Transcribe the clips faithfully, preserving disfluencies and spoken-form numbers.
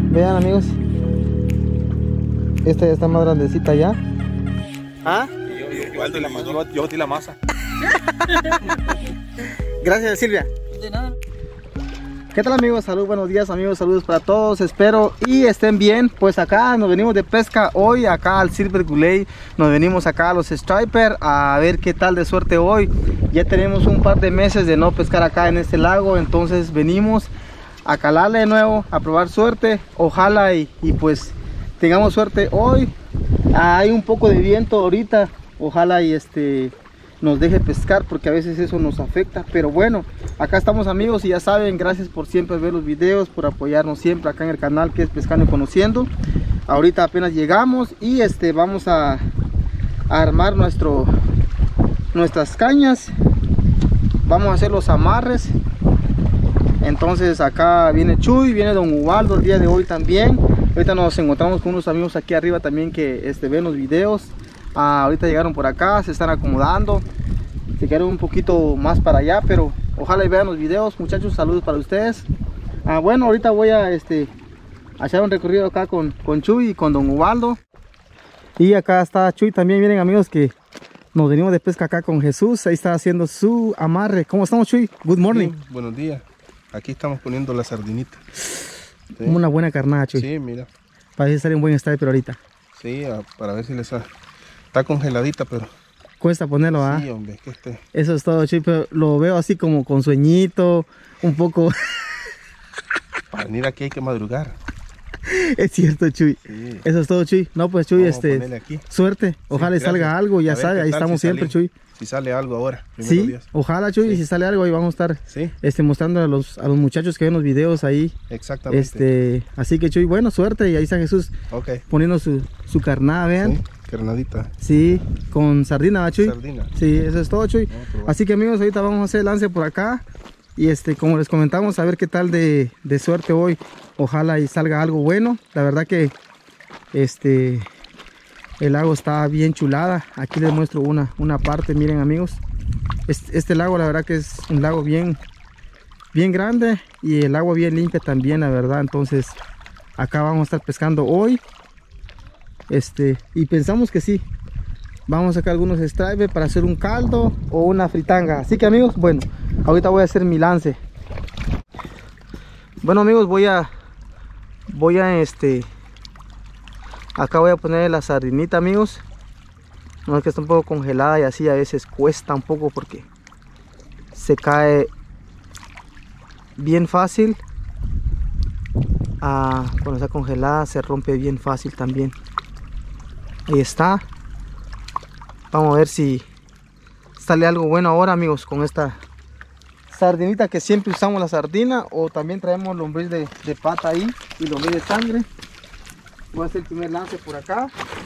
Vean, amigos. Esta ya está más grandecita ya. ¿Ah? Yo, yo, yo, yo, la, yo, yo batí la masa. Gracias, Silvia. De nada. ¿Qué tal, amigos? Salud, buenos días, amigos, saludos para todos, espero y estén bien. Pues acá nos venimos de pesca hoy, acá al Silver Guley. Nos venimos acá a los Striper a ver qué tal de suerte hoy. Ya tenemos un par de meses de no pescar acá en este lago, entonces venimos a calarle de nuevo, a probar suerte. Ojalá y, y pues tengamos suerte hoy. Hay un poco de viento ahorita, ojalá y este nos deje pescar, porque a veces eso nos afecta, pero bueno, acá estamos, amigos, y ya saben, gracias por siempre ver los videos, por apoyarnos siempre acá en el canal que es Pescando y Conociendo. Ahorita apenas llegamos y este vamos a, a armar nuestro nuestras cañas, vamos a hacer los amarres. Entonces acá viene Chuy, viene Don Ubaldo el día de hoy también. Ahorita nos encontramos con unos amigos aquí arriba también que este, ven los videos. Ah, ahorita llegaron por acá, se están acomodando, se quedaron un poquito más para allá, pero ojalá y vean los videos, muchachos. Saludos para ustedes. Ah, bueno, ahorita voy a este a hacer un recorrido acá con, con Chuy y con Don Ubaldo. Y acá está Chuy también. Miren, amigos, que nos venimos de pesca acá con Jesús. Ahí está haciendo su amarre. ¿Cómo estamos, Chuy? Good morning. Sí, buenos días. Aquí estamos poniendo la sardinita. Sí. Una buena carnada, Chuy. Sí, mira. Parece estar en buen estado, pero ahorita. Sí, a, para ver si les sale. Está congeladita, pero cuesta ponerlo, ¿ah? sí, hombre, que este... Eso es todo, Chuy, pero lo veo así como con sueñito, un poco. Para venir aquí hay que madrugar. Es cierto, Chuy. Sí. Eso es todo, Chuy. No, pues, Chuy, vamos este, suerte. Ojalá sí, salga algo, ya sabe, ahí estamos si siempre, sale, Chuy. Si sale algo ahora, sí, días. Ojalá, Chuy, sí. Si sale algo ahí vamos a estar sí. este, mostrando a los, a los muchachos que ven los videos ahí. Exactamente. Este, así que, Chuy, bueno, suerte. Y ahí está Jesús okay. poniendo su, su carnada, vean. Sí. Carnadita. Sí, con sardina, ¿va, Chuy? Sardina. Sí, eso es todo, Chuy. No, así que, amigos, ahorita vamos a hacer el lance por acá. Y este, como les comentamos, a ver qué tal de, de suerte hoy. Ojalá y salga algo bueno. La verdad que este el lago está bien chulada. Aquí les muestro una, una parte, miren, amigos. Este, este lago, la verdad que es un lago bien, bien grande. Y el agua bien limpia también, la verdad. Entonces, acá vamos a estar pescando hoy. Este, y pensamos que sí, vamos a sacar algunos stripes para hacer un caldo o una fritanga. Así que, amigos, bueno, ahorita voy a hacer mi lance. Bueno, amigos, voy a voy a este acá voy a poner la sardinita, amigos. No es que está un poco congelada y así a veces cuesta un poco porque se cae bien fácil. Ah, cuando está congelada se rompe bien fácil también. Ahí está. Vamos a ver si sale algo bueno ahora, amigos, con esta sardinita, que siempre usamos la sardina, o también traemos lombriz de, de pata ahí y lombriz de sangre. Voy a hacer el primer lance por acá.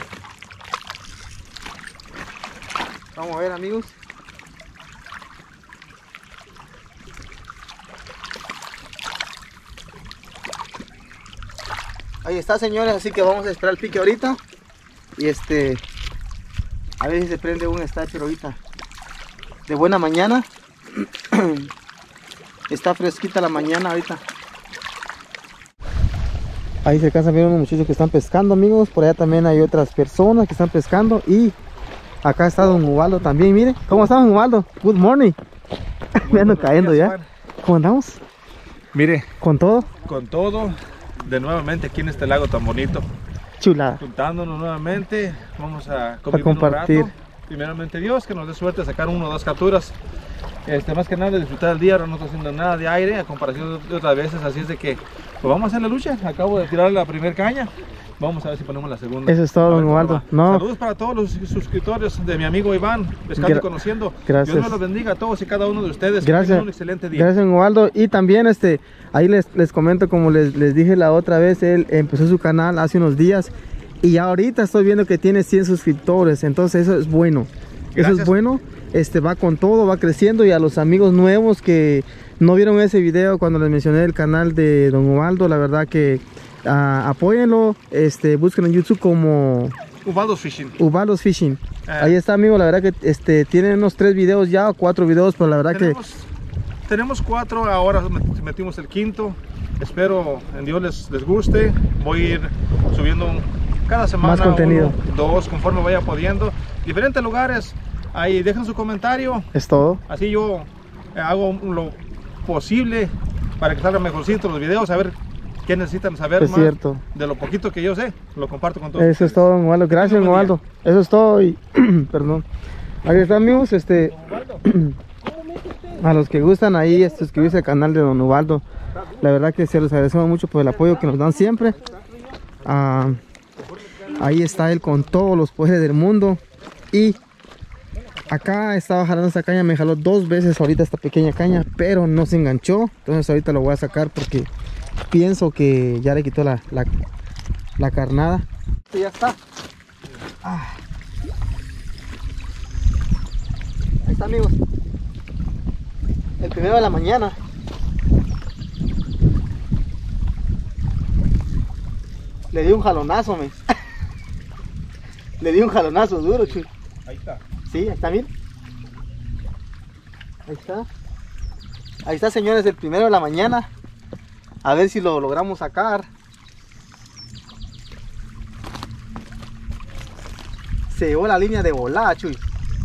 Vamos a ver, amigos. Ahí está, señores, así que vamos a esperar el pique ahorita. Y este, a ver si se prende un starter ahorita. De buena mañana. Está fresquita la mañana ahorita. Ahí se alcanzan a ver unos muchachos que están pescando, amigos. Por allá también hay otras personas que están pescando. Y acá está Don Ubaldo también, miren. ¿Cómo está, Don Ubaldo? Good morning. Me ando cayendo días, ya. Man. ¿Cómo andamos? Mire. ¿Con todo? Con todo. De nuevamente aquí en este lago tan bonito. Chulada. Juntándonos nuevamente, vamos a, a compartir. Un rato. Primeramente Dios, que nos dé suerte de sacar uno o dos capturas. Este, más que nada de disfrutar el día. Ahora no estoy haciendo nada de aire a comparación de otras veces, así es de que pues vamos a hacer la lucha. Acabo de tirar la primera caña. Vamos a ver si ponemos la segunda. Eso es todo, Don Ubaldo. No. Saludos para todos los suscriptores de mi amigo Iván, Pescando Gra y Conociendo. Gracias. Dios me los bendiga a todos y cada uno de ustedes. Gracias. Que tengan un excelente día. Gracias, Don Ubaldo. Y también este, ahí les, les comento, como les, les dije la otra vez, él empezó su canal hace unos días. Y ahorita estoy viendo que tiene cien suscriptores. Entonces eso es bueno. Gracias. Eso es bueno. Este va con todo, va creciendo. Y a los amigos nuevos que no vieron ese video cuando les mencioné el canal de Don Ubaldo, la verdad que Uh, apóyenlo, este, busquen en YouTube como Ubaldo's Fishing. Ubaldo's Fishing. Eh. Ahí está, amigo. La verdad que este, tienen unos tres videos ya o cuatro videos, pero la verdad Tenemos, que tenemos cuatro, ahora metimos el quinto. Espero en Dios les, les guste. Voy a ir subiendo cada semana más contenido, uno, dos, conforme vaya pudiendo. Diferentes lugares. Ahí dejen su comentario. es todo. Así yo hago lo posible para que salgan mejorcitos los videos, a ver qué necesitan saber Es más. cierto. De lo poquito que yo sé, lo comparto con todos. Eso es todo, don Ubaldo. Gracias, don Ubaldo. Eso es todo y perdón. Ahí está, amigos, este a los que gustan ahí este, suscribirse al canal de don Ubaldo. La verdad que se los agradecemos mucho por el apoyo que nos dan siempre. Ah, ahí está él con todos los poderes del mundo. Y acá estaba jalando esta caña, me jaló dos veces ahorita esta pequeña caña, pero no se enganchó. Entonces ahorita lo voy a sacar porque pienso que ya le quitó la, la, la carnada. Ya está. Ah. Ahí está, amigos. El primero de la mañana. Le di un jalonazo, me. Le di un jalonazo duro, chuy. Ahí está. Sí, ahí está, miren. Ahí está. Ahí está, señores, el primero de la mañana. A ver si lo logramos sacar. Se llevó la línea de volada, chuy.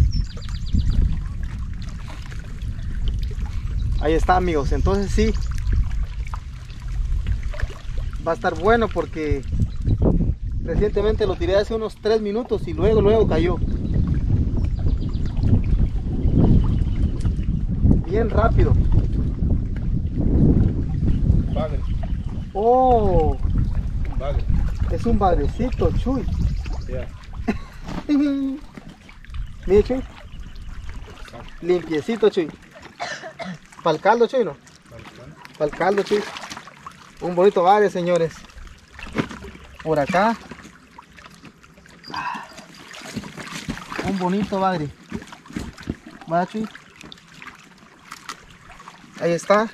Ahí está, amigos. Entonces sí, va a estar bueno porque recientemente lo tiré hace unos tres minutos y luego, luego cayó. Bien rápido. Bagre. Oh, Un bagre. es un bagrecito, chuy. Yeah. Mire, chuy. Limpiecito, chuy. Para el caldo, chuy, ¿no? Para el caldo, chuy. Un bonito bagre, señores. Por acá. Un bonito bagre. ¿Va, chuy? Ahí está.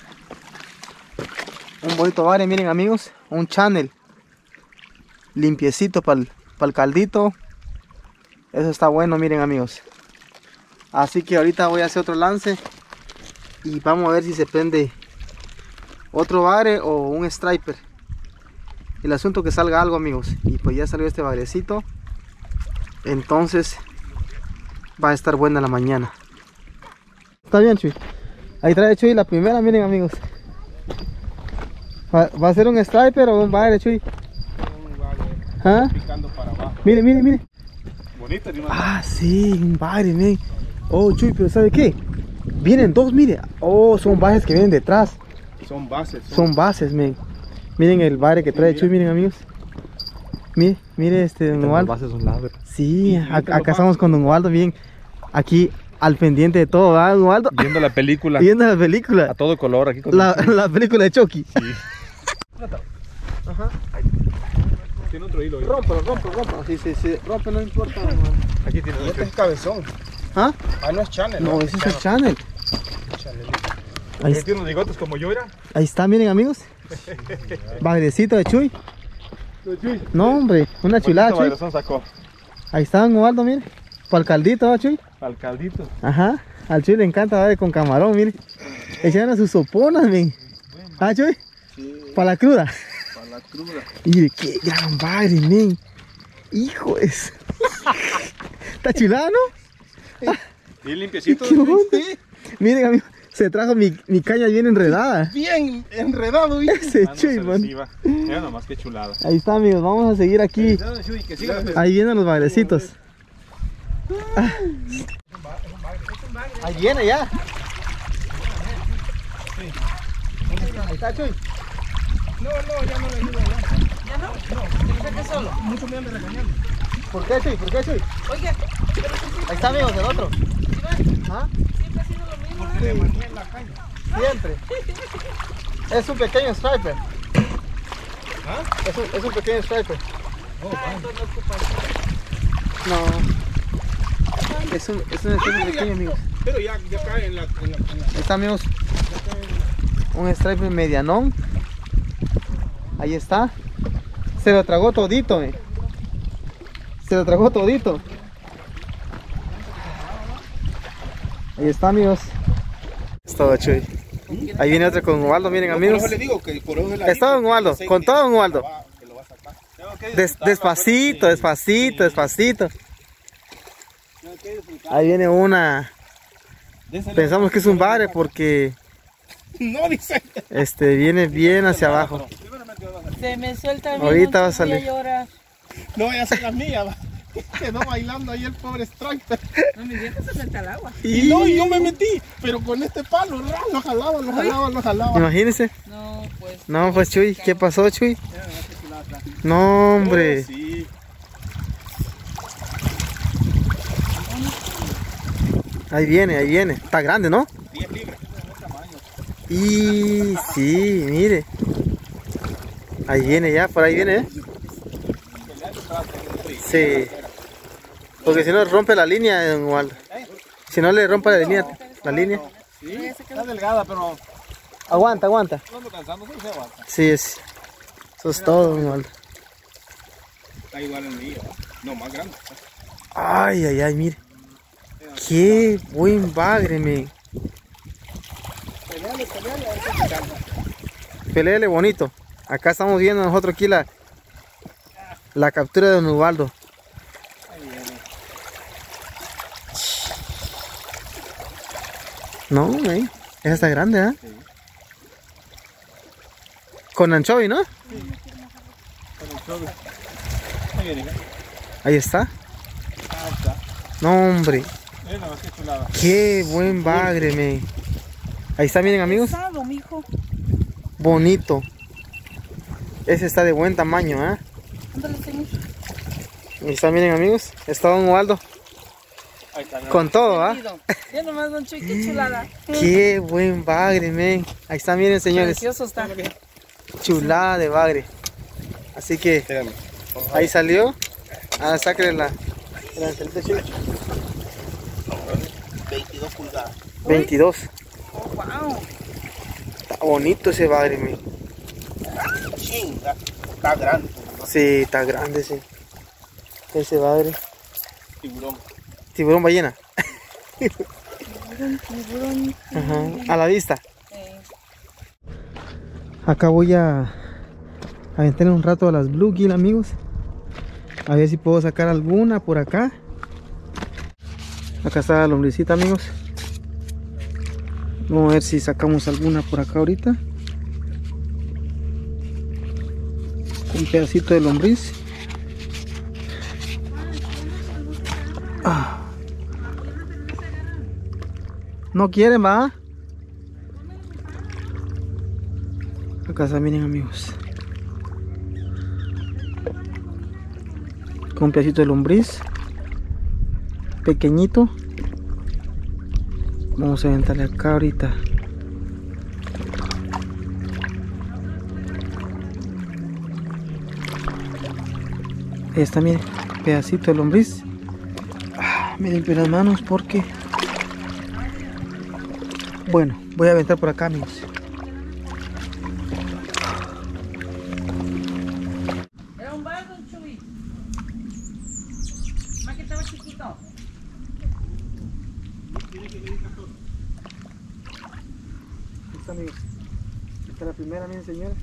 Un bonito bagre, miren, amigos. Un channel. Limpiecito para el, para el caldito. Eso está bueno, miren, amigos. Así que ahorita voy a hacer otro lance. Y vamos a ver si se prende otro bagre o un striper. El asunto que salga algo, amigos. Y pues ya salió este bagrecito. Entonces va a estar buena la mañana. Está bien, Chuy. Ahí trae Chuy la primera, miren, amigos. ¿Va, va a ser un striper o un bagre, Chuy? Un bagre. ¿Ah? Picando para abajo. Mire, mire, mire. Bonito, ni Ah, sí, un bagre, miren. Oh, Chuy, pero ¿sabe qué? Vienen dos, mire. Oh, son bases que vienen detrás. Son bases. Son bases, miren. Miren el bagre que trae Chuy, miren, amigos. Mire, mire este don Ubaldo. Las bases son largas. Sí, acá, acá estamos con don Ubaldo, bien. Aquí al pendiente de todo, ¿verdad, don Ubaldo? Viendo la película. Viendo la película. A todo color aquí con La, la película de Chucky. Sí. Ajá. Tiene otro hilo. Rómpelo, rómpelo, rómpelo. Sí, sí, sí. Rompe, no importa, don Ubaldo. Aquí tiene Este otro. es cabezón. ¿Ah? Ah, no es channel. No, ese es el channel. Channel. Ahí, Ahí tiene unos bigotes como yo era. ahí está, miren, amigos. Bagrecito de Chuy. No, hombre, una chulada, Chuy. Chuy. Sacó. Ahí está don Ubaldo, mire. Para el caldito, ¿va, Chuy? Al caldito. Ajá. Al Chuy le encanta darle con camarón, mire. Echaron a sus soponas, men. ¿Ah, Chuy? Sí, Para la cruda. para la cruda. Mire, qué gran bagre, men. Hijo es. Está chulada, ¿no? Y limpiecito. ¿Qué onda? Miren, amigo, se trajo mi, mi caña bien enredada. Bien enredado, ¿viste? Ese Chuy, man. Mira nomás que chulada. Ahí está, amigos, vamos a seguir aquí. Que siga. Ahí vienen los bagrecitos. Ah. Ahí viene ya. Ahí está, Chuy. No, no, ya no le ayuda. ¿Ya no? No, ¿se qué solo? Mucho me anda regañando. ¿Por qué, Chuy? ¿Por qué, Chuy? Oye, pero eso sí, Ahí está, amigos, el otro. Iván, ¿Ah? siempre ha sido lo mismo. Porque le manía en la caña. Siempre. Es un pequeño striper. ¿Ah? Es un, es un pequeño striper. Oh, Ah, vale. entonces no ocupa. No. Es un, es un striper pequeño, amigos. Pero ya, ya cae en la, en la, en la- Ahí está, amigos. ya cae en la- Un striper medianón. Ahí está. Se lo tragó todito, eh. Se lo tragó todito. Ahí está, amigos. Es todo, Chuy. Ahí viene otra con Ubaldo, miren Por amigos. eso le digo que por eso es la Es todo en Ubaldo, aceite con todo en Ubaldo. que lo va- que lo va a sacar. Tengo que Des- disfrutarlo, despacito, acuérdate. despacito, despacito. Tengo que disfrutarlo. Ahí viene una. Déselo. Pensamos que es un bagre porque No, dice. este viene bien hacia abajo. Se me suelta a mí, Ahorita no, va a voy salir. llorar. No vaya a ser la mía. va. Quedó bailando ahí el pobre striper. No, mi vieja se suelta al agua. Y no, y yo me metí. Pero con este palo, ra, lo jalaba, lo jalaba, lo jalaba. Imagínense. No, pues. No, pues Chuy, ¿qué pasó, Chuy? No, hombre. Oh, sí. Ahí viene, ahí viene. Está grande, ¿no? diez libras. Y sí, mire. Ahí viene ya, por ahí viene, ¿eh? Sí. Porque si no rompe la línea, don Ubaldo. Si no le rompe la línea, la línea. Sí, está delgada, pero Aguanta, aguanta. no ando cansando, sí se aguanta. Sí, es. Eso es todo, don Ubaldo. Está igual el mío. No, más grande. Ay, ay, ay, mire. Qué buen bagre, me. Peleale, peleale, a ver si se cansa. Peleale bonito. Acá estamos viendo nosotros aquí la, la captura de don Ubaldo. No, güey. Esa está grande, ¿eh? Con anchovy, ¿no? Ahí viene, ¿eh? Ahí está. Ahí está. No, hombre. Miren nada más qué chulada. Qué buen bagre, me. Ahí está, miren amigos. Pesado, mijo. Bonito. Ese está de buen tamaño, ¿eh? Ándale, señor. Ahí está, miren amigos. Está don Ubaldo. Ahí está. ¿no? Con todo, ¿ah? Perdido. Ya nomás, don Chuy, qué chulada. Qué buen bagre, men. Ahí está, miren señores. Precioso está. Chulada de bagre. Así que Espérame. ahí salió. Ahora sáquenle la, la antenita, chula. veintidós pulgadas. veintidós. Oh, wow. Está bonito ese bagre, men. Chinga. Está grande. Sí, está grande ese. Ese bagre. Tiburón. Tiburón ballena. Tiburón, tiburón. Ajá. A la vista. Eh, Acá voy a aventar un rato a las bluegill, amigos. A ver si puedo sacar alguna por acá. Acá está la lombricita, amigos. Vamos a ver si sacamos alguna por acá ahorita. Un pedacito de lombriz. Ah. No quieren, va. Acá está, miren amigos. Con un pedacito de lombriz. Pequeñito. Vamos a aventarle acá ahorita. Ahí está, miren. Pedacito de lombriz. Ah, me limpio las manos porque... Bueno, voy a aventar por acá, amigos. Era un bar, don Chuy. Más que estaba chiquito. Ahí está, amigos. Esta es la primera, miren, señores.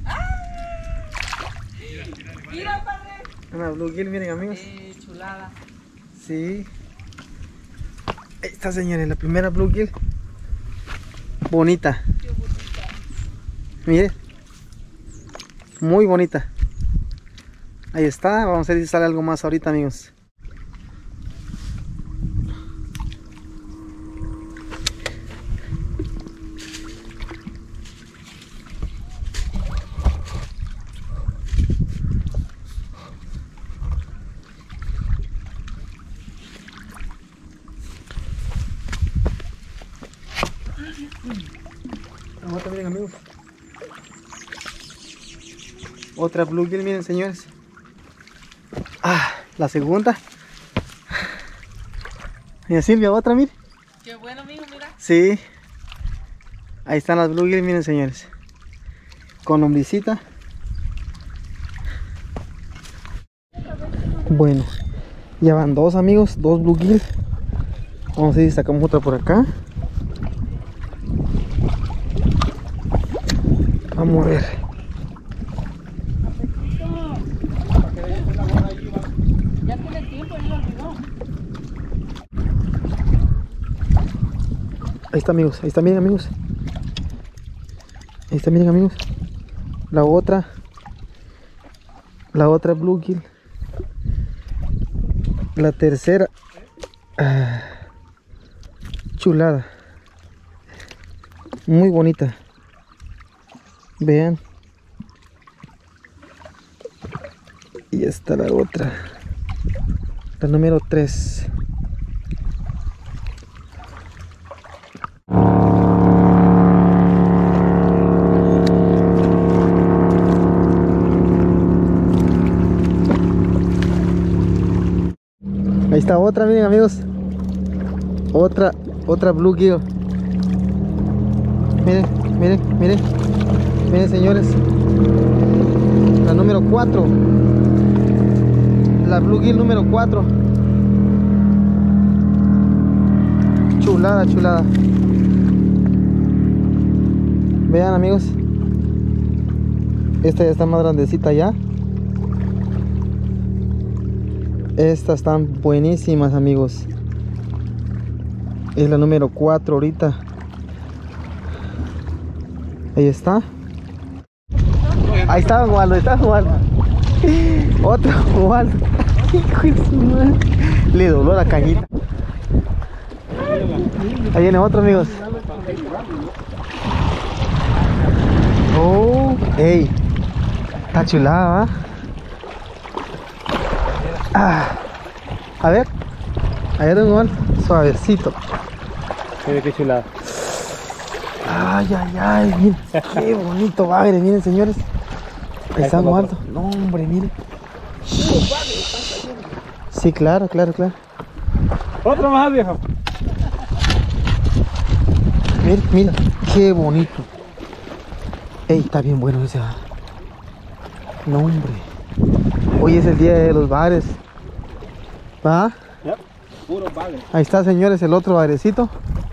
Mira, padre. Una bluegill, miren, amigos. Eh, chulada. Sí. Ahí está, señores, la primera bluegill. Bonita. Qué bonita. Mire. Muy bonita. Ahí está. Vamos a ver si sale algo más ahorita, amigos. Otra, miren, amigos. Otra bluegill, miren, señores. Ah, la segunda. Mira, Silvia, otra, mire. Qué bueno, amigo, mira. Sí. Ahí están las bluegill, miren, señores. Con lombricita. Bueno, ya van dos, amigos, dos bluegill. Vamos a ver si sacamos otra por acá. Vamos a ver. Ya tiene tiempo, él lo olvidó. Ahí está, amigos, ahí está, miren, amigos. Ahí está, miren, amigos. La otra. La otra bluegill. La tercera. Ah, chulada. Muy bonita. Vean. Y está la otra. La número tres. Ahí está otra, miren, amigos. Otra, otra bluegill. Miren, miren, miren. Miren, señores. La número cuatro. La bluegill número cuatro. Chulada, chulada. Vean, amigos. Esta ya está más grandecita ya. Estas están buenísimas, amigos. Es la número cuatro ahorita. Ahí está. Ahí está Waldo, ahí está Waldo. Otro Waldo. Hijo de su madre. Le dobló la cañita. Ahí viene otro, amigos. Oh, ey. Está chulada, ¿va? Ah, a ver, a ver, igual, suavecito. Mira qué chulada. Ay, ay, ay, miren, qué bonito bagre, miren, señores. Ahí está muerto. No, hombre, miren. Sí, claro, claro, claro. Otro más, viejo. Miren, miren, qué bonito. Ey, está bien bueno ese. No, hombre. Hoy es el día de los bares. ¿Va? Yep, puro bagre. Ahí está, señores, el otro bagrecito.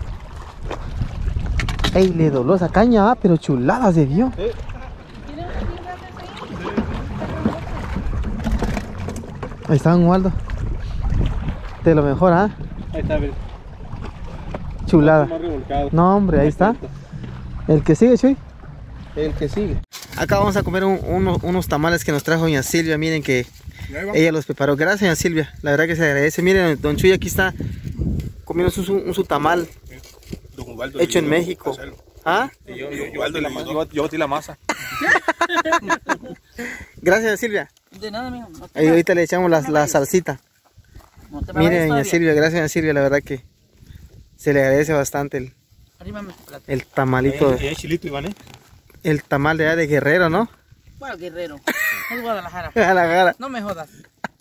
Ey, le dobló esa caña, ¿va? Pero chulada se vio. Sí. Ahí está un Waldo. De lo mejor, ¿ah? Ahí está, mira. Chulada. Más revolcado. No, hombre, ahí está. El que sigue, Chuy. El que sigue. Acá vamos a comer un- uno- unos tamales que nos trajo doña Silvia. Miren que ella los preparó. Gracias, doña Silvia. La verdad que se agradece. Miren, don Chuy aquí está comiendo su, su, un su tamal Don Ubaldo hecho en le ayudó México. a hacerlo. ¿Ah? Y yo, Don yo, yo, Ubaldo batí la le masa, ayudó. yo, yo batí la masa. Gracias, doña Silvia. De nada, mijo. No te Ahí vayas. ahorita le echamos la, la salsita. No te me Miren, vayas doña todavía. Silvia. Gracias, doña Silvia. La verdad que se le agradece bastante el, Arrímame tu plato. el tamalito. Y es chilito, Iván, ¿eh? El tamal de allá de Guerrero, ¿no? Bueno, guerrero. Es Guadalajara. A la cara. No me jodas.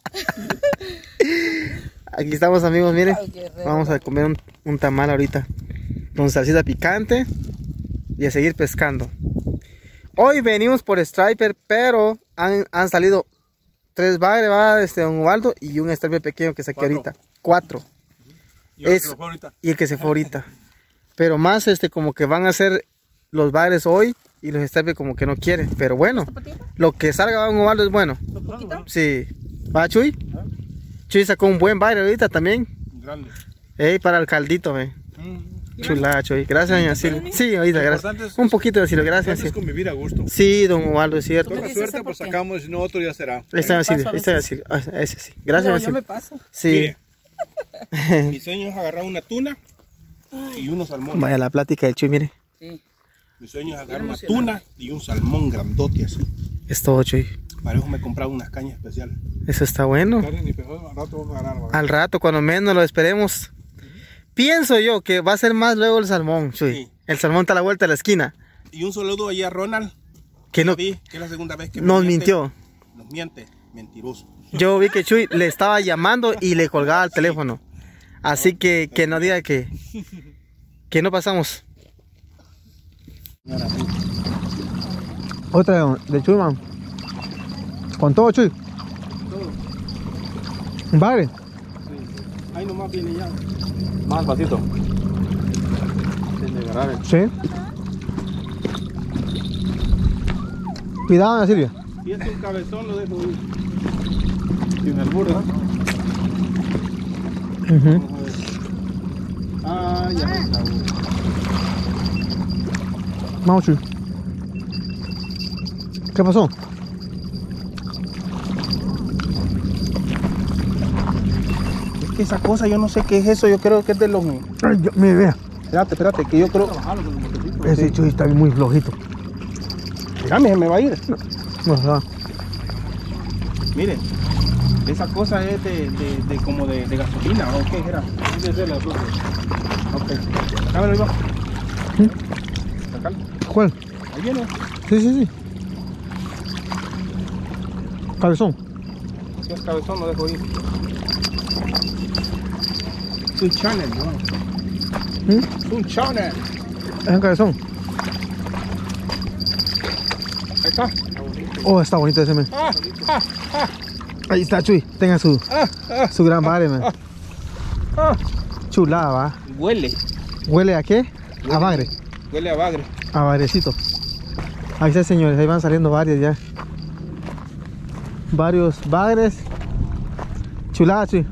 Aquí estamos, amigos, miren. Ay, guerrero. Vamos a comer un, un tamal ahorita con salsita picante y a seguir pescando. Hoy venimos por striper, pero han, han salido tres bagres, va, este, un Ubaldo y un striper pequeño que saqué Cuatro. ahorita. Cuatro. Y ahora Es- se lo fue ahorita. Y el que se fue ahorita. Pero más este como que van a ser los bagres hoy y los striper como que no quieren. Pero bueno, lo que salga va un Ubaldo es bueno. ¿Un poquito? Sí. ¿Va, Chuy? Chuy sacó un buen bagre ahorita también. Grande. Ey, para el caldito, ve. Chulada, Chuy. Gracias, doña Silvia. Sí, ahorita, Lo gracias. importante es- Un poquito de Silvia, gracias. Antes Sí, convivir a gusto. sí, don Ubaldo, es cierto. Toda suerte, pues sacamos, si no otro ya será. Ahí está, doña Silvia. paso a Ahí está, doña Silvia. Ah, ese sí. Gracias, No, doña yo Silvia. me paso. Sí. Mire, mi sueño es agarrar una tuna y unos salmones. Vaya la plática del Chuy, mire. Sí. Mi sueño es agarrar una tuna y un salmón grandote así. Es todo, Chuy. Para eso me he comprado unas cañas especiales. Eso está bueno. Carne ni peor, al rato vamos a agarrar. ¿verdad? Al rato, cuando menos lo esperemos. Pienso yo que va a ser más luego el salmón, Chuy. Sí. El salmón está a la vuelta de la esquina. Y un saludo allá a Ronald. Que no, Vi que es la segunda vez que me nos miente. mintió. Nos miente. Mentiroso. Yo vi que Chuy le estaba llamando y le colgaba el teléfono. Así que que no diga que, que no pasamos. Otra de Chuy, man. Con todo, Chuy. Un bagre. Ahí nomás viene ya. Más pasito. Sin de agarrar el- Sí. Cuidado, doña Silvia. Y este es un cabezón, lo dejo ir. Sin albur, ¿verdad? Uh-huh. Ah, ya me acabó. Vamos, Chuy. ¿Qué pasó? Es que esa cosa, yo no sé qué es eso, yo creo que es de los... Ay, yo, mire, vea. Espérate, espérate, que yo creo... Ese Chuy está muy flojito. Mírame, se me va a ir. No, no. Miren, esa cosa es de, de, de como de, de gasolina, ¿o qué era? Debe ser la azúcar. Ok, sácalo ahí va. ¿Mm? Sácalo. ¿Cuál? Ahí viene. Sí, sí, sí. Cabezón. Si es cabezón, lo dejo ir. Es un channel, ¿no? ¿Mm? Es un channel. Es un cabezón. Ahí está. Oh, está bonito ese, men. Ah, ah, ah, Ahí está, Chuy. Tenga su, ah, ah, su gran padre, men. ah. Chulada, va. Huele. ¿Huele a qué? A bagre. Huele a bagre. A bagrecito. Ahí está, señores. Ahí van saliendo varios ya. Varios bagres. Chulada, Chuy.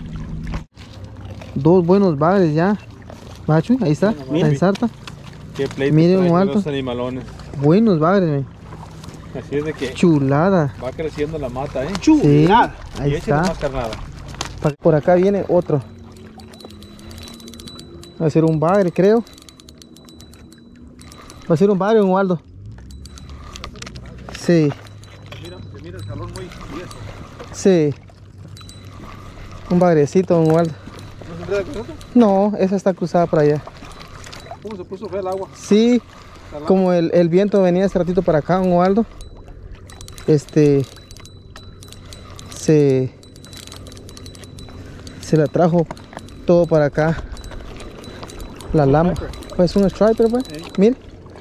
Dos buenos bagres ya. Va, Chuy. Ahí está. Mira, La ensarta. Qué pleito Miren traen un alto. los animalones. Buenos bagres, men. Así es de que Chulada. va creciendo la mata, ¿eh? Sí. Ahí Y échale está. más carnada. Por acá viene otro. Va a ser un bagre, creo. Va a ser un bagre o un Waldo. Sí, Se mira, se mira el calor muy tieso. sí. Un bagrecito, un Waldo. ¿No se enreda con eso? No, esa está cruzada para allá. ¿Cómo se puso fea el agua? Sí, como el, el viento venía este ratito para acá, un Waldo. Este se se la trajo todo para acá. La lama. Pues un striper, pues. Mire.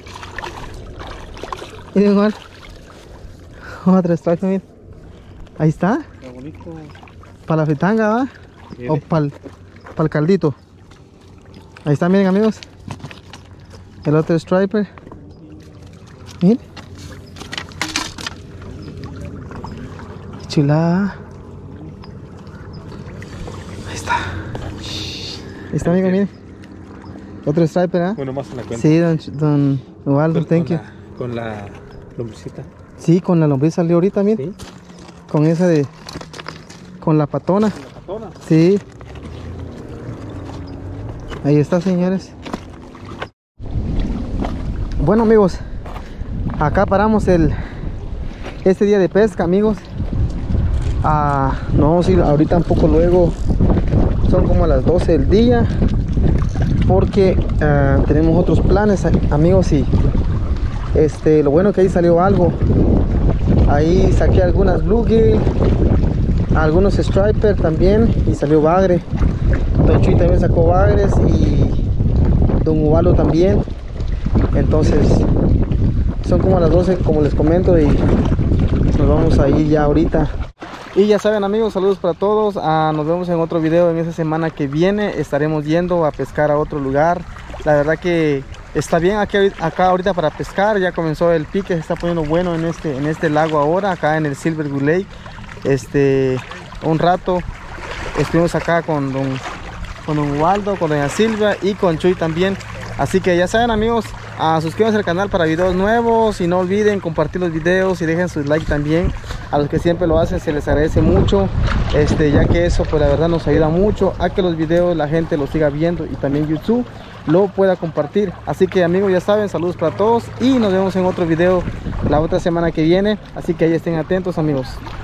Miren, igual. Otro striper, mire. Ahí está. Qué bonito. Para la fritanga, ¿va? Mire. O para el caldito. Ahí está, miren, amigos. El otro striper. Miren. Chulada. Ahí está. Ahí está, amigo, miren. Otro striper, ¿ah? Bueno, más en la cuenta. Sí, don, don Ubaldo, thank you. Con la lombricita. Sí, con la lombriz salió ahorita, miren. Sí. Con esa de... Con la patona. La patona. Sí. Ahí está, señores. Bueno, amigos, acá paramos el este día de pesca, amigos. Ah, nos vamos a ir ahorita un poco luego. Son como a las doce del día, porque ah, tenemos otros planes, amigos. Y este, lo bueno que ahí salió algo. Ahí saqué algunas bluegill, algunos striper también, y salió bagre. Don Chuy también sacó bagres y Don Ubaldo también. Entonces son como a las doce, como les comento, y nos vamos a ir ya ahorita. Y ya saben, amigos, saludos para todos. Ah, nos vemos en otro video en esa semana que viene. Estaremos yendo a pescar a otro lugar. La verdad que está bien aquí, acá ahorita para pescar. Ya comenzó el pique, se está poniendo bueno en este, en este lago ahora, acá en el Silver Goose Lake. Este, un rato estuvimos acá con don, con don Ubaldo, con doña Silvia y con Chuy también. Así que ya saben, amigos, uh, suscríbanse al canal para videos nuevos y no olviden compartir los videos y dejen su like también. A los que siempre lo hacen se les agradece mucho, este, ya que eso pues la verdad nos ayuda mucho a que los videos la gente los siga viendo y también YouTube lo pueda compartir. Así que, amigos, ya saben, saludos para todos y nos vemos en otro video la otra semana que viene. Así que ahí estén atentos, amigos.